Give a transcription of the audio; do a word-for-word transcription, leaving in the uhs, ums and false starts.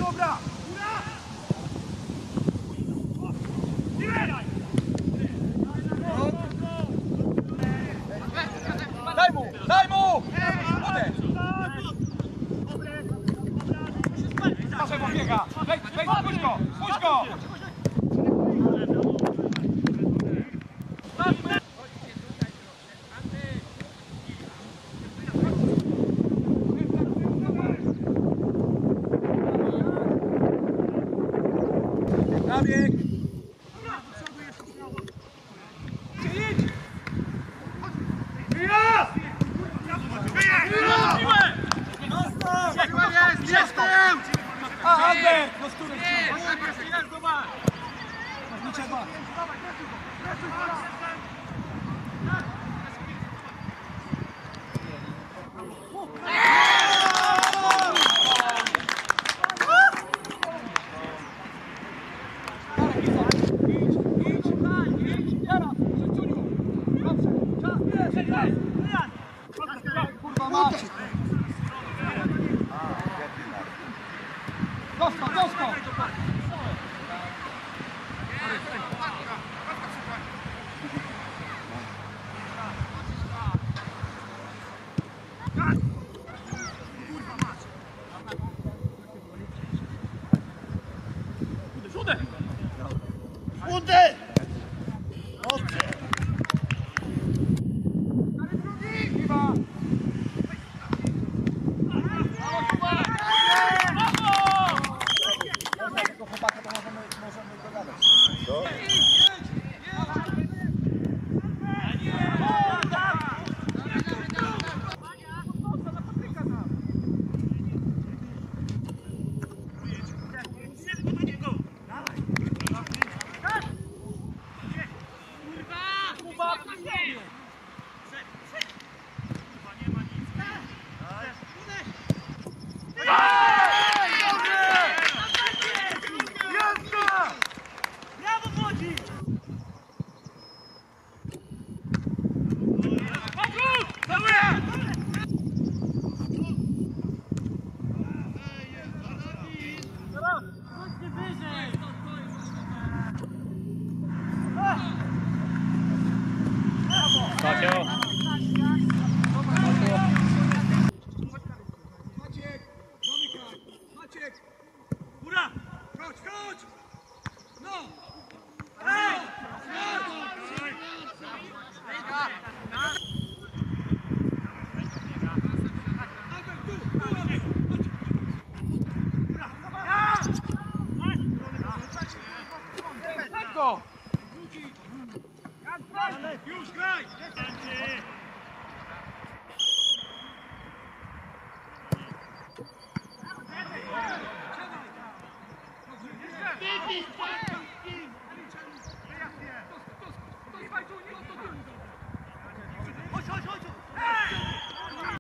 dobra! Daj mu! Daj mu! Uderz! Proszę, bo biega! Wejdź, wejdź, puść go! Puść go! Nabieg! Idź! Wyjazd! Jestem! A, Albert! No z którym? Niczego! Kurwa macie! Dostał, dostał! Uder! Dobrze! Chłopaka to możemy, możemy dogadać. Co? Maciek! Maciek! Zamykaj! Maciek! Góra! Chodź, chodź! No! Ej! Go! Już graj! Siadaj!